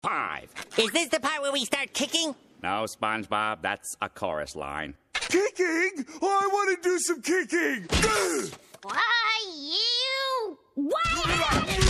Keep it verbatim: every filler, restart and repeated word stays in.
five. Is this the part where we start kicking? No, SpongeBob, that's a chorus line. Kicking? Oh, I want to do some kicking. Why, you... What?